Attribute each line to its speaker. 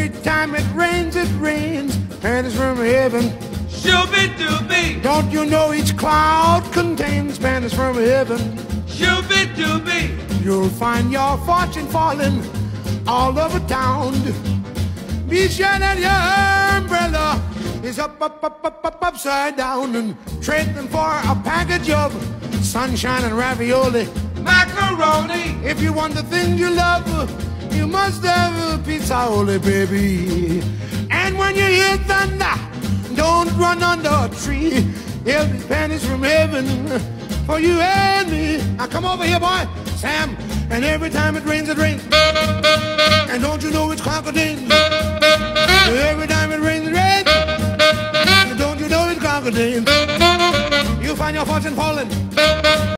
Speaker 1: every time it rains, panties from heaven.
Speaker 2: Shooby-dooby,
Speaker 1: Don't you know each cloud contains panties from heaven?
Speaker 2: shooby-dooby,
Speaker 1: You'll find your fortune falling all over town. Be sure that your umbrella is upside down, and trade them for a package of sunshine and ravioli.
Speaker 2: macaroni,
Speaker 1: If you want the things you love, you must have a pizza-oli, baby. And when you hear thunder, don't run under a tree. There'll be panties from heaven for you and me. Now come over here, boy, Sam. And every time it rains, and don't you know it's crocodile? Every time it rains, and don't you know it's crocodile? You'll find your fortune falling